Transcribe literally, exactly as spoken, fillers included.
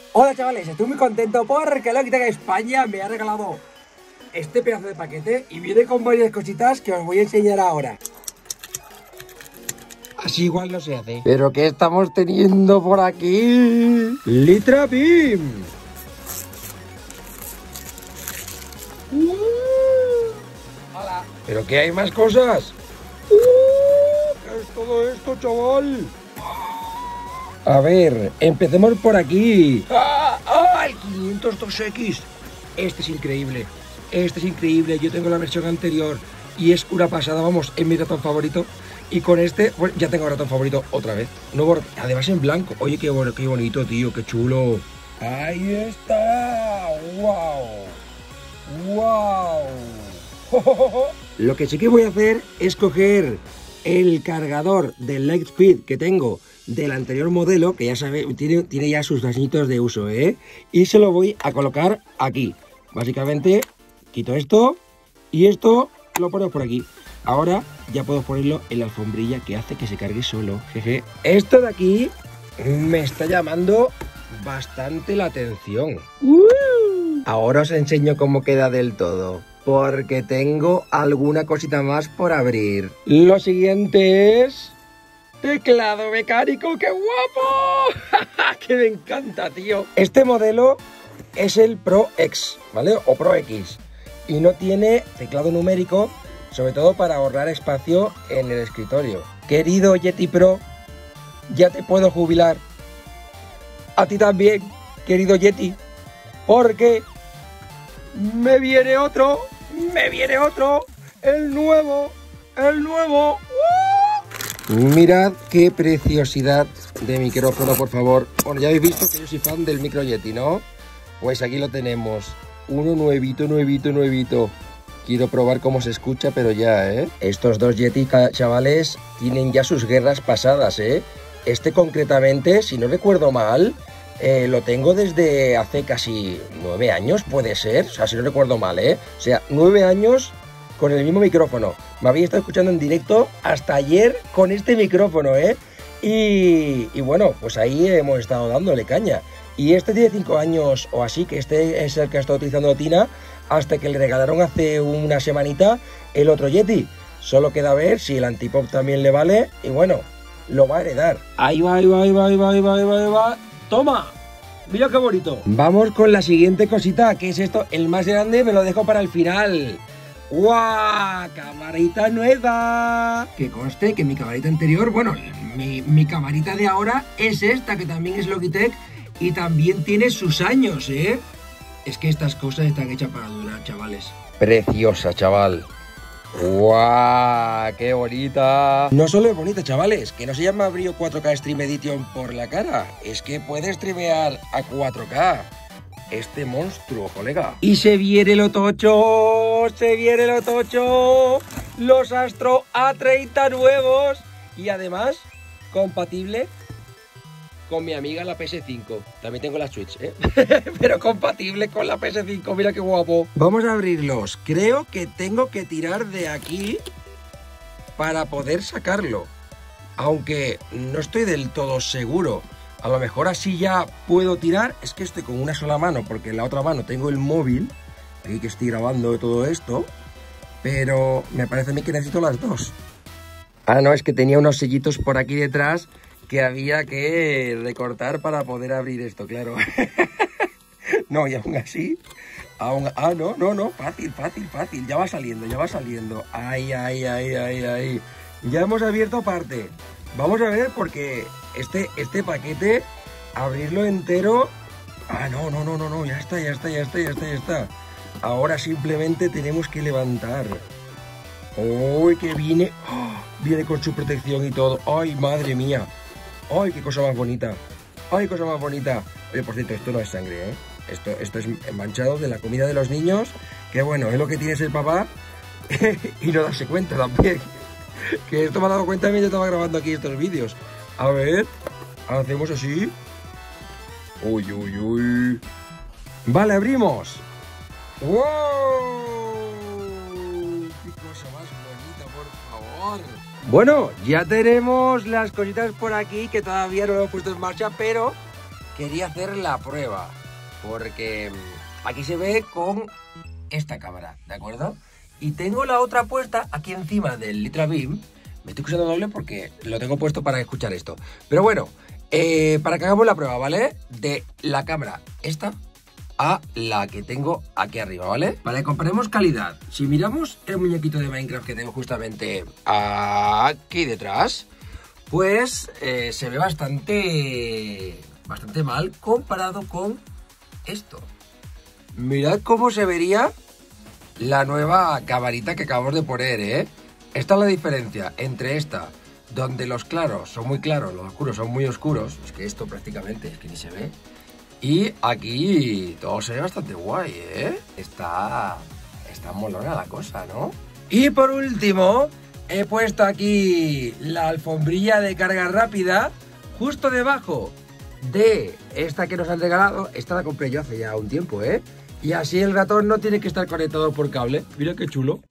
Hola chavales, estoy muy contento porque Logitech España me ha regalado este pedazo de paquete y viene con varias cositas que os voy a enseñar ahora. Así igual no se hace. ¿Pero qué estamos teniendo por aquí? Litra Beam. Uh, hola. ¿Pero qué hay más cosas? Uh, ¿Qué es todo esto, chaval? A ver, empecemos por aquí. ¡Ah! ¡Ah! El quinientos dos equis. Este es increíble. Este es increíble. Yo tengo la versión anterior y es una pasada. Vamos, es mi ratón favorito. Y con este, pues ya tengo ratón favorito otra vez. Nuevo, además en blanco. Oye, qué, bueno, qué bonito, tío. Qué chulo. Ahí está. ¡Wow! ¡Wow! Lo que sí que voy a hacer es coger el cargador del Lightspeed que tengo del anterior modelo, que ya sabe, tiene, tiene ya sus añitos de uso, ¿eh? Y se lo voy a colocar aquí. Básicamente, quito esto y esto lo pongo por aquí. Ahora ya puedo ponerlo en la alfombrilla que hace que se cargue solo. Jeje. Esto de aquí me está llamando bastante la atención. Uh. Ahora os enseño cómo queda del todo, porque tengo alguna cosita más por abrir. Lo siguiente es teclado mecánico. ¡Qué guapo! ¡Que me encanta, tío! Este modelo es el Pro X, ¿vale? O Pro X. Y no tiene teclado numérico, sobre todo para ahorrar espacio en el escritorio. Querido Yeti Pro, ya te puedo jubilar. A ti también, querido Yeti. Porque me viene otro, me viene otro, el nuevo, el nuevo. ¡Uh! Mirad qué preciosidad de micrófono, por favor. Bueno, ya habéis visto que yo soy fan del micro Yeti, ¿no? Pues aquí lo tenemos, uno nuevito, nuevito, nuevito. Quiero probar cómo se escucha, pero ya, ¿eh? Estos dos Yeti, chavales, tienen ya sus guerras pasadas, ¿eh? Este concretamente, si no recuerdo mal, eh, lo tengo desde hace casi nueve años, puede ser. O sea, si no recuerdo mal, ¿eh? O sea, nueve años con el mismo micrófono. Me había estado escuchando en directo hasta ayer con este micrófono, ¿eh? Y, y bueno, pues ahí hemos estado dándole caña. Y este tiene cinco años o así, que este es el que ha estado utilizando Tina, hasta que le regalaron hace una semanita el otro Yeti. Solo queda ver si el antipop también le vale y bueno, lo va a heredar. Ahí va, ahí va, ahí va, ahí va, ahí va, ahí va, ahí va. ¡Toma! Mira qué bonito. Vamos con la siguiente cosita, que es esto. El más grande me lo dejo para el final. ¡Guau! ¡Camarita nueva! Que conste que mi camarita anterior, bueno, mi, mi camarita de ahora es esta, que también es Logitech y también tiene sus años, ¿eh? Es que estas cosas están hechas para durar, chavales. Preciosa, chaval. ¡Guau! ¡Qué bonita! No solo es bonita, chavales, que no se llama Brio cuatro K Stream Edition por la cara. Es que puede streamear a cuatro K. Este monstruo, colega. Y se viene lo tocho, se viene lo tocho. Los Astro A treinta nuevos. Y además, compatible con mi amiga la P S cinco. También tengo la Switch, ¿eh? Pero compatible con la P S cinco, mira qué guapo. Vamos a abrirlos. Creo que tengo que tirar de aquí para poder sacarlo. Aunque no estoy del todo seguro. A lo mejor así ya puedo tirar. Es que estoy con una sola mano, porque en la otra mano tengo el móvil. Aquí que estoy grabando todo esto. Pero me parece a mí que necesito las dos. Ah, no, es que tenía unos sellitos por aquí detrás que había que recortar para poder abrir esto, claro. No, y aún así, aún, ah, no, no, no, fácil, fácil, fácil, ya va saliendo, ya va saliendo. Ay, ay, ay, ay, ay. Ya hemos abierto parte. Vamos a ver porque este, este paquete, abrirlo entero. Ah, no, no, no, no, no, ya está, ya está, ya está, ya está, ya está. Ahora simplemente tenemos que levantar. ¡Uy, que viene! ¡Oh! Viene con su protección y todo. ¡Ay, madre mía! ¡Ay, qué cosa más bonita! ¡Ay, cosa más bonita! Oye, por cierto, esto no es sangre, ¿eh? Esto, esto es manchado de la comida de los niños. Que bueno, es lo que tiene el papá. Y no darse cuenta también. Que esto me ha dado cuenta mientras estaba grabando aquí estos vídeos. A ver, hacemos así. ¡Uy, uy, uy! Vale, abrimos. ¡Wow! ¡Qué cosa más bonita, por favor! Bueno, ya tenemos las cositas por aquí que todavía no lo he puesto en marcha, pero quería hacer la prueba, porque aquí se ve con esta cámara, ¿de acuerdo? Y tengo la otra puesta aquí encima del Litra Beam. Me estoy escuchando doble porque lo tengo puesto para escuchar esto. Pero bueno, eh, para que hagamos la prueba, ¿vale? De la cámara esta a la que tengo aquí arriba, ¿vale? Para que comparemos calidad. Si miramos el muñequito de Minecraft que tengo justamente aquí detrás, pues eh, se ve bastante, bastante mal comparado con esto. Mirad cómo se vería la nueva camarita que acabamos de poner, ¿eh? Esta es la diferencia entre esta, donde los claros son muy claros, los oscuros son muy oscuros. Es que esto prácticamente es que ni se ve. Y aquí todo se ve bastante guay, ¿eh? Está, está molona la cosa, ¿no? Y por último, he puesto aquí la alfombrilla de carga rápida justo debajo de esta que nos han regalado. Esta la compré yo hace ya un tiempo, ¿eh? Y así el ratón no tiene que estar conectado por cable. Mira qué chulo.